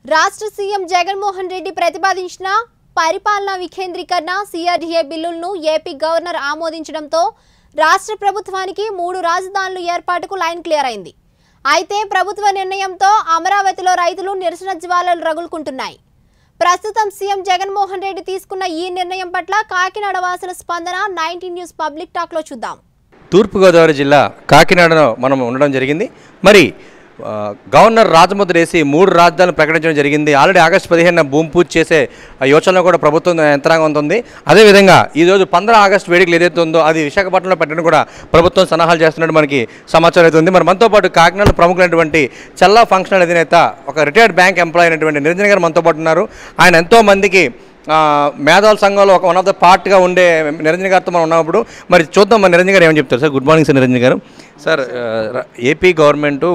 రాష్ట్ర సీఎం జగన్మోహన్ రెడ్డి ప్రతిపాదించిన పరిపాలనా వికేంద్రీకరణ సిఆర్డీఏ బిల్లులను ఏపీ గవర్నర్ ఆమోదించడంతో రాష్ట్ర ప్రభుత్వానికి 3 రాజధానుల ఏర్పాటుకు లైన్ క్లియర్ అయింది. అయితే ప్రభుత్వ నిర్ణయంతో అమరావతిలో రైతులు నిరసన జ్వాలలు రగులుకుంటున్నాయి. ప్రస్తుతం సీఎం జగన్మోహన్ రెడ్డి తీసుకున్న ఈ నిర్ణయం పట్ల కాకినాడ వాసుల స్పందన 19 న్యూస్ పబ్లిక్ టాక్ లో చూద్దాం. తూర్పుగోదావరి జిల్లా కాకినాడలో మనం ఉండడం జరిగింది. మరి గవర్నర్ రాజముద్ర వేసి 3 రాజధానులు ప్రకటించడం జరిగింది. ఆల్రెడీ ఆగస్టు 15న భూమి పూజ చేసే యోచనలో కూడా ప్రభుత్వం యంత్రాంగం ఉంటుంది. అదేవిధంగా ఈరోజు 15 ఆగస్టు వేడుకలు ఏదైతే ఉందో అది విశాఖపట్నంలో పెట్టడం కూడా ప్రభుత్వం సన్నాహాలు చేస్తున్నట్టు మనకి సమాచారం అయితే ఉంది. మరి మనతో పాటు కాకినాడలో ప్రముఖులైనటువంటి చల్లా ఫంక్షనల్ అధినేత ఒక రిటైర్డ్ బ్యాంక్ ఎంప్లాయీ అయినటువంటి నిరంజన్ గారు మనతో పాటు ఉన్నారు. ఆయన ఎంతో మందికి మేధావుల సంఘంలో ఒక వన్ ఆఫ్ ద పార్ట్గా ఉండే నిరంజన్ గారితో మనం ఉన్నప్పుడు మరి చూద్దాం. మరి నిరంజన్ గారు ఏమని చెప్తారు sir? Good morning sir Niranjan garu. Sir, AP government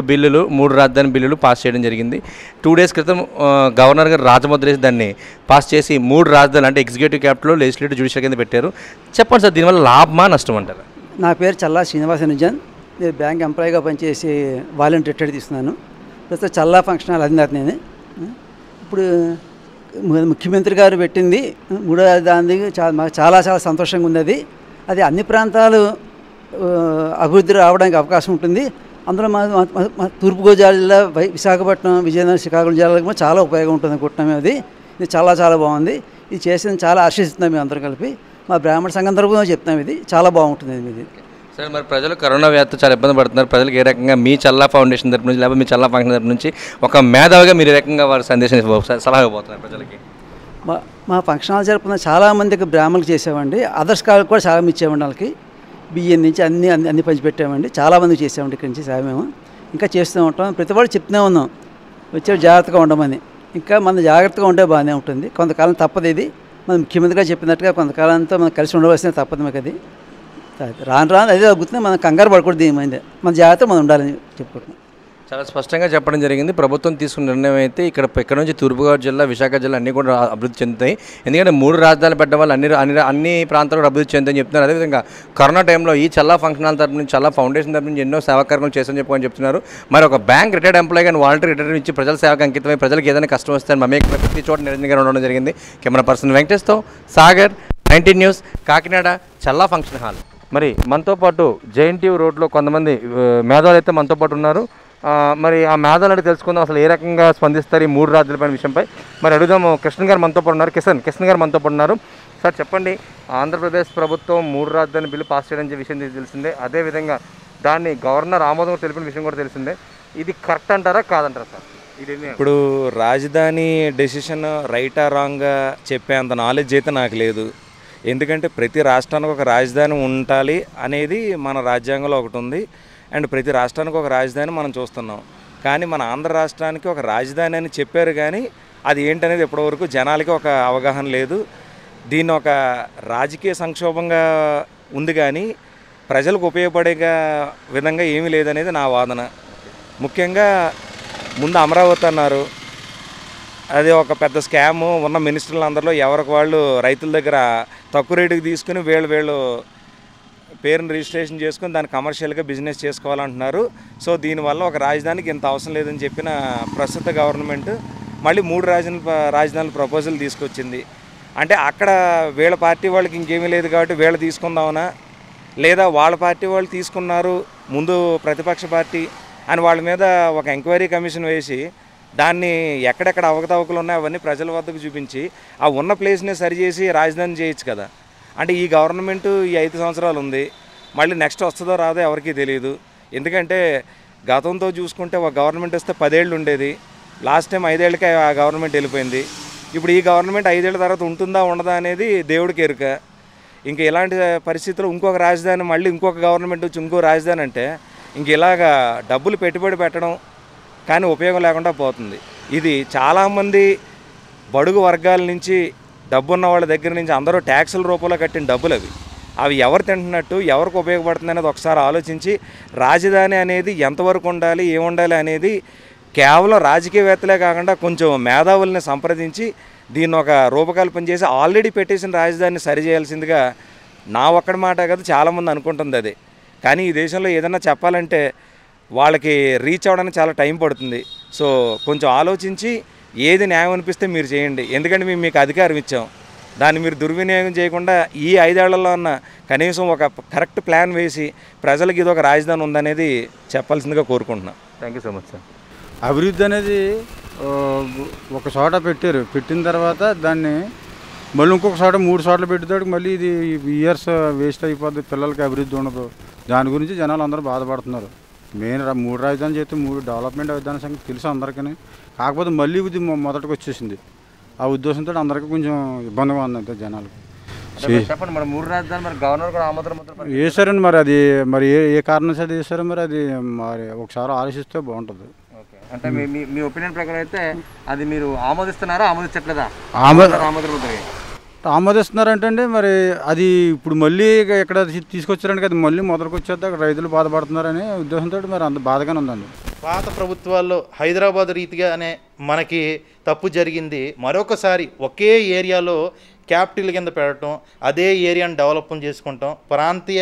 3 రాజధాని బిల్లులు పాస్ చేయడం జరిగింది. 2 డేస్ క్రితం గవర్నర్ గారు రాజముద్ర వేసి దాన్ని పాస్ చేసి 3 రాజధానులు అంటే ఎగ్జిక్యూటివ్ క్యాపిటల్, లెజిస్లేటివ్, జ్యుడిషియల్ కింద పెట్టారు. చెప్పండి సార్, దీనివల్ల లాభమా నష్టం అంటారు? నా పేరు చల్లా నిరంజన్. నేను బ్యాంక్ ఎంప్లాయీగా పనిచేసి వాలంటీర్ రిటైర్ తీసుకున్నాను. ప్రస్తుతం చల్లా ఫంక్షనల్ అధినేత నేను. ఇప్పుడు ముఖ్యమంత్రి గారు పెట్టింది 3 రాజధాని మాకు చాలా సంతోషంగా ఉంది. అది అన్ని ప్రాంతాలు అభివృద్ధి రావడానికి అవకాశం ఉంటుంది. అందులో మా తూర్పుగోదావరి జిల్లా, విశాఖపట్నం, విజయనగరం, శ్రీకాకుళం జిల్లాలకు కూడా చాలా ఉపయోగం ఉంటుంది అనుకుంటున్నాం. ఇది చాలా బాగుంది. ఇది చేసింది చాలా హర్షిస్తున్నాం మేము అందరం కలిపి. మా బ్రాహ్మణ సంఘం తరపున చెప్తున్నాం, ఇది చాలా బాగుంటుంది. ఇది సార్, మరి ప్రజలు కరోనా వ్యాధితో చాలా ఇబ్బంది పడుతున్నారు. ప్రజలకు ఏ రకంగా మీ చల్లా ఫౌండేషన్ తరపు నుంచి లేకపోతే మీ చల్లా ఫంక్షన్ తరపు నుంచి ఒక మేధావిగా మీరు ఏ రకంగా వారి సందేశం సలహా ఇవ్వబోతున్నారు ప్రజలకి? మా ఫంక్షన్ హాల్ జరుపుకున్న చాలామందికి బ్రాహ్మణులకు చేసామండి. అదర్స్ కాళ్ళకి కూడా చాలా ఇచ్చామండి. వాళ్ళకి బియ్యం నుంచి అన్ని పంచిపెట్టామండి. చాలామందికి చేసామండి. ఇక్కడి నుంచి మేము ఇంకా చేస్తూ ఉంటాం. ప్రతి వాళ్ళు చెప్తూనే ఉన్నాం వచ్చే జాగ్రత్తగా ఉండమని. ఇంకా మన జాగ్రత్తగా ఉంటే బాగానే ఉంటుంది. కొంతకాలం తప్పదు. ఇది మన ముఖ్యమంత్రిగా చెప్పినట్టుగా కొంతకాలంతో మనం కలిసి ఉండవలసిన తప్పదు. మాకు అది రాను అదే తగ్గుతుంది. మనం కంగారు పడకూడదు. ఏమైంది మన జాగ్రత్త మనం ఉండాలని చెప్పుకుంటున్నాం. చాలా స్పష్టంగా చెప్పడం జరిగింది. ప్రభుత్వం తీసుకున్న నిర్ణయం అయితే ఇక్కడ నుంచి తూర్పుగోదావరి జిల్లా, విశాఖ జిల్లా అన్నీ కూడా అభివృద్ధి చెందుతాయి. ఎందుకంటే 3 రాజధానులు పెట్టడం వల్ల అన్ని ప్రాంతాలు కూడా అభివృద్ధి చెందుతాయని చెప్తున్నారు. అదేవిధంగా కరోనా టైంలో ఈ చల్లా ఫంక్షన్ హాల్ తరపు నుంచి, చల్లా ఫౌండేషన్ తరపు నుంచి ఎన్నో సేవా కార్యక్రమాలు చేస్తామని చెప్పుకొని చెప్తున్నారు. మరి ఒక బ్యాంక్ రిటైర్డ్ ఎంప్లాయీ కానీ వాలంటీర్ రిటైర్ ఇచ్చి ప్రజల సేవకు అంకితమై ప్రజలకు ఏదైనా కష్టం వస్తే మమేక ప్రతి చోట నిరంజన్ గారు ఉండడం జరిగింది. కెమెరా పర్సన్ వెంకటేష్తో Sagar, 19 news, Kakinada Challa function hall. మరి మనతో పాటు జేఎన్టీయూ రోడ్లో కొంతమంది మేధావులు అయితే మనతో పాటు ఉన్నారు. మరి ఆ మేధావులు తెలుసుకుందాం అసలు ఏ రకంగా స్పందిస్తారు ఈ 3 రాజధానులపైన విషయంపై. మరి అడుగుదాము. కృష్ణ గారు మనతో పాటు ఉన్నారు. కిషన్ గారు మనతో పాటు ఉన్నారు. సార్ చెప్పండి, ఆంధ్రప్రదేశ్ ప్రభుత్వం 3 రాజధాని బిల్లు పాస్ చేయడం విషయం తెలిసిందే. అదేవిధంగా దాన్ని గవర్నర్ ఆమోదం తెలిపిన విషయం కూడా తెలిసిందే. ఇది కరెక్ట్ అంటారా కాదంటారా సార్? ఇప్పుడు రాజధాని డెసిషన్ రైటా రాంగ్గా చెప్పేంత నాలెడ్జ్ అయితే నాకు లేదు. ఎందుకంటే ప్రతి రాష్ట్రానికి ఒక రాజధాని ఉండాలి అనేది మన రాజ్యాంగంలో ఒకటి ఉంది. అండ్ ప్రతి రాష్ట్రానికి ఒక రాజధాని మనం చూస్తున్నాం. కానీ మన ఆంధ్ర రాష్ట్రానికి ఒక రాజధాని అని చెప్పారు, కానీ అది ఏంటనేది ఇప్పటివరకు జనాలకి ఒక అవగాహన లేదు. దీన్ని ఒక రాజకీయ సంక్షోభంగా ఉంది, కానీ ప్రజలకు ఉపయోగపడే విధంగా ఏమీ లేదనేది నా వాదన. ముఖ్యంగా ముందు అమరావతి అన్నారు, అది ఒక పెద్ద స్కాము. ఉన్న మినిస్టర్లు అందరిలో ఎవరికి వాళ్ళు రైతుల దగ్గర తక్కువ రేటుకి తీసుకుని వీళ్ళు పేరుని రిజిస్ట్రేషన్ చేసుకుని దాన్ని కమర్షియల్గా బిజినెస్ చేసుకోవాలంటున్నారు. సో దీనివల్ల ఒక రాజధానికి ఇంత అవసరం లేదని చెప్పిన ప్రస్తుత గవర్నమెంట్ మళ్ళీ 3 రాజధానుల ప్రపోజల్ తీసుకొచ్చింది. అంటే అక్కడ వీళ్ళ పార్టీ వాళ్ళకి ఇంకేమీ లేదు కాబట్టి వీళ్ళు తీసుకుందామనా, లేదా వాళ్ళ పార్టీ వాళ్ళు తీసుకున్నారు ముందు ప్రతిపక్ష పార్టీ అని వాళ్ళ మీద ఒక ఎంక్వైరీ కమిషన్ వేసి దాన్ని ఎక్కడెక్కడ అవకతవకలు ఉన్నాయో అవన్నీ ప్రజల వద్దకు చూపించి ఆ ఉన్న ప్లేస్ని సరిచేసి రాజధాని చేయొచ్చు కదా. అంటే ఈ గవర్నమెంటు ఈ 5 సంవత్సరాలు ఉంది, మళ్ళీ నెక్స్ట్ వస్తుందో రాదో ఎవరికీ తెలియదు. ఎందుకంటే గతంతో చూసుకుంటే ఒక గవర్నమెంట్ వస్తే 10 ఏళ్ళు ఉండేది. లాస్ట్ టైం 5 ఏళ్ళకే ఆ గవర్నమెంట్ వెళ్ళిపోయింది. ఇప్పుడు ఈ గవర్నమెంట్ 5 ఏళ్ళ తర్వాత ఉంటుందా ఉండదా అనేది దేవుడికి ఎరుక. ఇంక ఇలాంటి పరిస్థితుల్లో ఇంకొక రాజధాని, మళ్ళీ ఇంకొక గవర్నమెంట్ వచ్చి ఇంకో రాజధాని అంటే ఇంక ఇలాగా డబ్బులు పెట్టుబడి పెట్టడం కానీ ఉపయోగం లేకుండా పోతుంది. ఇది చాలామంది బడుగు వర్గాల నుంచి, డబ్బున్న వాళ్ళ దగ్గర నుంచి అందరూ ట్యాక్సుల రూపంలో కట్టిన డబ్బులు అవి ఎవరు తింటున్నట్టు, ఎవరికి ఉపయోగపడుతుంది అనేది ఒకసారి ఆలోచించి రాజధాని అనేది ఎంతవరకు ఉండాలి, ఏముండాలి అనేది కేవలం రాజకీయవేత్తలే కాకుండా కొంచెం మేధావుల్ని సంప్రదించి దీన్ని ఒక రూపకల్పన చేసి ఆల్రెడీ పెట్టేసిన రాజధానిని సరిచేయాల్సిందిగా నా ఒక్కడి మాట కాదు, చాలామంది అనుకుంటుంది అది. కానీ ఈ దేశంలో ఏదైనా చెప్పాలంటే వాళ్ళకి రీచ్ అవ్వడానికి చాలా టైం పడుతుంది. సో కొంచెం ఆలోచించి ఏది న్యాయం అనిపిస్తే మీరు చేయండి, ఎందుకంటే మేము మీకు అధికారం ఇచ్చాం. దాన్ని మీరు దుర్వినియోగం చేయకుండా ఈ 5 ఏళ్లలో ఉన్న కనీసం ఒక కరెక్ట్ ప్లాన్ వేసి ప్రజలకు ఇది ఒక రాజధాని ఉందనేది చెప్పాల్సిందిగా కోరుకుంటున్నాను. Thank you so much sir. అభివృద్ధి అనేది ఒక చోట పెట్టారు, పెట్టిన తర్వాత దాన్ని మళ్ళీ ఇంకొక చోట 3 చోట్ల పెట్టుతాడు, మళ్ళీ ఇది ఇయర్స్ వేస్ట్ అయిపోద్ది, పిల్లలకి అభివృద్ధి ఉండదు. దాని గురించి జనాలు అందరూ బాధపడుతున్నారు. మెయిన్ 3 రాజధాని చేస్తే 3 డెవలప్మెంట్ అవుతాయని సంగతి తెలుసు అందరికీ. కాకపోతే మళ్ళీ ఇది మొదటికి వచ్చేసింది. ఆ ఉద్దేశంతో అందరికీ కొంచెం ఇబ్బందిగా ఉంది అంతే జనాలకి. చెప్పండి, మరి 3 రాజధాని మరి గవర్నర్ కూడా ఆమోదం వేసారండి. మరి అది మరి ఏ కారణం చేత వేసారో మరి అది మరి ఒకసారి ఆలోచిస్తే బాగుంటుంది. అంటే మీ ఒపీనియన్ ప్రకారం అయితే అది మీరు ఆమోదిస్తున్నారా, ఆమోదించట్లేదా? ఆమోదిస్తున్నారంటే అండి మరి అది ఇప్పుడు మళ్ళీ ఇక్కడ తీసుకొచ్చారండి కదా, మళ్ళీ మొదటికి వచ్చేద్దా అక్కడ రైతులు బాధపడుతున్నారనే ఉద్దేశంతో మరి అంత బాధగానే ఉందండి. పాత ప్రభుత్వాల్లో హైదరాబాద్ రీతిగానే మనకి తప్పు జరిగింది. మరొకసారి ఒకే ఏరియాలో క్యాపిటల్ కింద పెట్టడం, అదే ఏరియాను డెవలప్ చేసుకుంటాం, ప్రాంతీయ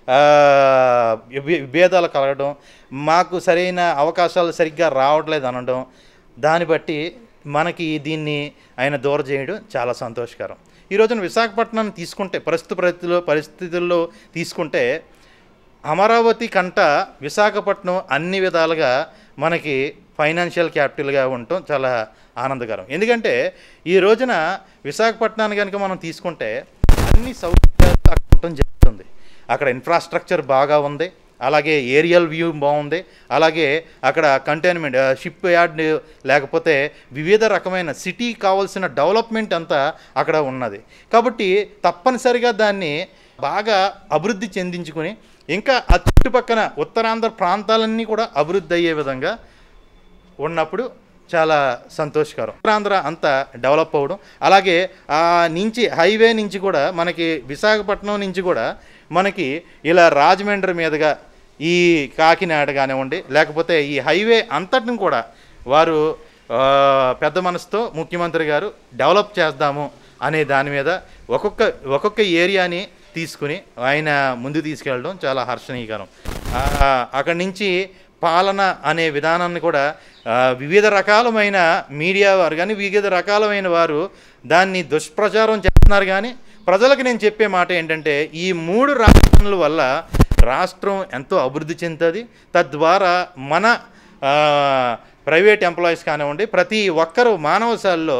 విభేదాలు కలగడం, మాకు సరైన అవకాశాలు సరిగ్గా రావట్లేదు అనడం, దాన్ని బట్టి మనకి దీన్ని ఆయన దూరం చేయడం చాలా సంతోషకరం. ఈ రోజున విశాఖపట్నాన్ని తీసుకుంటే ప్రస్తుత పరిస్థితుల్లో తీసుకుంటే అమరావతి కంట విశాఖపట్నం అన్ని విధాలుగా మనకి ఫైనాన్షియల్ క్యాపిటల్గా ఉండటం చాలా ఆనందకరం. ఎందుకంటే ఈ రోజున విశాఖపట్నాన్ని కనుక మనం తీసుకుంటే అన్ని సౌకర్యాలు అక్కడ ఉండటం జరుగుతుంది. అక్కడ ఇన్ఫ్రాస్ట్రక్చర్ బాగా ఉంది, అలాగే ఏరియల్ వ్యూ బాగుంది, అలాగే అక్కడ కంటైన్మెంట్ షిప్ యార్డ్ లేకపోతే వివిధ రకమైన సిటీ కావాల్సిన డెవలప్మెంట్ అంతా అక్కడ ఉన్నది. కాబట్టి తప్పనిసరిగా దాన్ని బాగా అభివృద్ధి చెందించుకుని ఇంకా ఆ చుట్టుపక్కల ఉత్తరాంధ్ర ప్రాంతాలన్నీ కూడా అభివృద్ధి అయ్యే విధంగా ఉన్నప్పుడు చాలా సంతోషకరం. ఉత్తరాంధ్ర అంతా డెవలప్ అవ్వడం, అలాగే ఆ నుంచి హైవే నుంచి కూడా మనకి విశాఖపట్నం నుంచి కూడా మనకి ఇలా రాజమండ్రి మీదుగా ఈ కాకినాడ కానివ్వండి, లేకపోతే ఈ హైవే అంతటిని కూడా వారు పెద్ద మనసుతో ముఖ్యమంత్రి గారు డెవలప్ చేద్దాము అనే దాని మీద ఒక్కొక్క ఏరియాని తీసుకుని ఆయన ముందు తీసుకెళ్ళడం చాలా హర్షణీయకరం. అక్కడి నుంచి పాలన అనే విధానాన్ని కూడా వివిధ రకాలమైన మీడియా వారు కానీ వివిధ రకాలమైన వారు దాన్ని దుష్ప్రచారం చేస్తున్నారు. కానీ ప్రజలకు నేను చెప్పే మాట ఏంటంటే ఈ 3 రాజధానుల వల్ల రాష్ట్రం ఎంతో అభివృద్ధి చెందుతుంది. తద్వారా మన ప్రైవేట్ ఎంప్లాయీస్ కానివ్వండి, ప్రతి ఒక్కరు మానవ జీవితంలో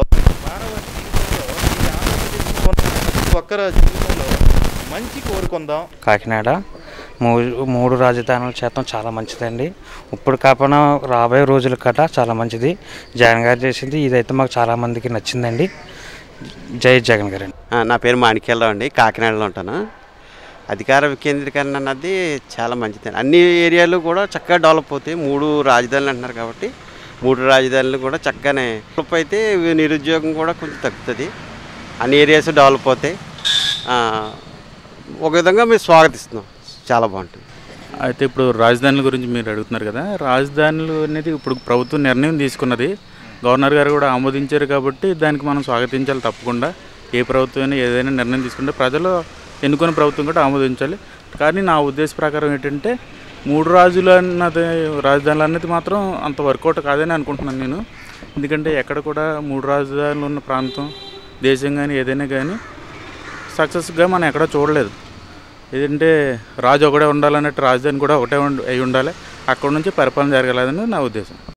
ఒక్కరు జీవితంలో మంచి కోరుకుందాం. కాకినాడ 3 రాజధానుల శాతం చాలా మంచిదండి. ఇప్పుడు కాకపోయినా రాబోయే రోజుల కట చాలా మంచిది. జగన్ గారు చేసింది ఇదైతే మాకు చాలా మందికి నచ్చిందండి. జై జగన్ గారు. నా పేరు మాణిక్యాలరావు అండి, కాకినాడలో ఉంటాను. అధికార వికేంద్రీకరణ అన్నది చాలా మంచిది. అన్ని ఏరియాలు కూడా చక్కగా డెవలప్ అవుతాయి. 3 రాజధానులు అంటున్నారు కాబట్టి 3 రాజధానులు కూడా చక్కగానే డెవలప్ అయితే నిరుద్యోగం కూడా కొంచెం తగ్గుతుంది. అన్ని ఏరియాస్ డెవలప్ అవుతాయి. ఒక విధంగా మేము స్వాగతిస్తున్నాం. చాలా బాగుంటుంది. అయితే ఇప్పుడు రాజధానుల గురించి మీరు అడుగుతున్నారు కదా, రాజధానులు అనేది ఇప్పుడు ప్రభుత్వం నిర్ణయం తీసుకున్నది, గవర్నర్ గారు కూడా ఆమోదించారు కాబట్టి దానికి మనం స్వాగతించాలి తప్పకుండా. ఏ ప్రభుత్వం ఏదైనా నిర్ణయం తీసుకుంటే ప్రజలు ఎన్నుకున్న ప్రభుత్వం కూడా ఆమోదించాలి. కానీ నా ఉద్దేశ ప్రకారం ఏంటంటే 3 రాజధానులు అన్నది మాత్రం అంత వర్కౌట్ కాదని అనుకుంటున్నాను నేను. ఎందుకంటే ఎక్కడ కూడా 3 రాజధానులు ఉన్న ప్రాంతం దేశం కానీ ఏదైనా కానీ సక్సెస్గా మనం ఎక్కడ చూడలేదు. ఏదంటే రాజు ఒకటే ఉండాలన్నట్టు రాజధాని కూడా ఒకటే అయి ఉండాలి. అక్కడ నుంచి పరిపాలన జరగాలని నా ఉద్దేశం.